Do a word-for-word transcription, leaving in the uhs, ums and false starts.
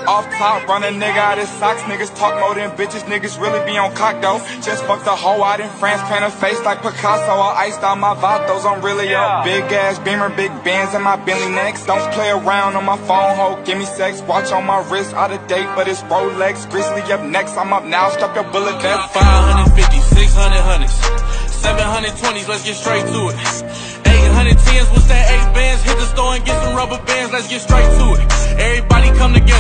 Off top, run a nigga out his socks. Niggas talk more than bitches, niggas really be on cock though. Just fucked a hoe out in France, paint her face like Picasso. I iced out my vatos, I'm really Yeah. up. Big ass beamer, big bands in my Bentley next. Don't play around on my phone, ho, give me sex. Watch on my wrist, out of date, but it's Rolex. Grizzly up next, I'm up now, stop your bullet death. five fifty, six hundred hundreds, seven hundred twenties, let's get straight to it. eight hundred tens, what's that eight bands? Hit the store and get some rubber bands, let's get straight to it. Everybody come together.